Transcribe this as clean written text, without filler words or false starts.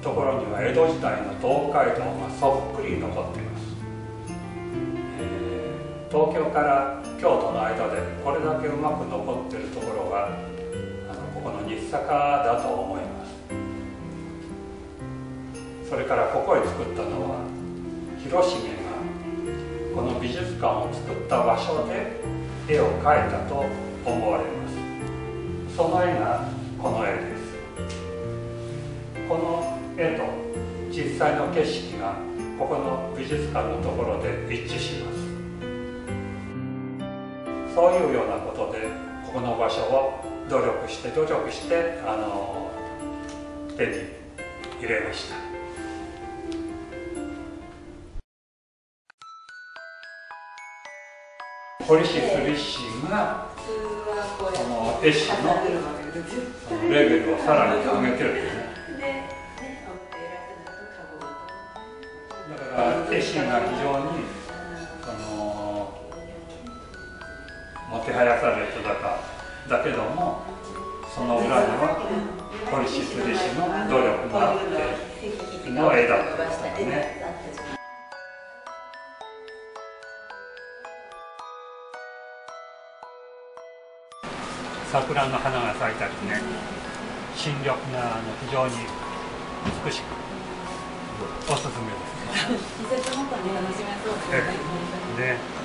ところには江戸時代の東海道がそっくり残っています。東京から京都の間でこれだけうまく残っているところがここの日坂だと思います。それからここへ作ったのは広重がこの美術館を作った場所で絵を描いたと思われます。その絵がこの絵です。この絵と実際の景色がここの美術館のところで一致します。そういうようなことでここの場所を努力して手に入れました。彫師摺師がこの絵師のレベルをさらに上げてるんですね。だから絵師が非常にもてはやされてだけども、その裏には彫師摺師の努力があっての絵だったんですからね。桜の花が咲いたりね、新緑が非常に美しくおすすめですね。季節ごとに楽しめそうですね。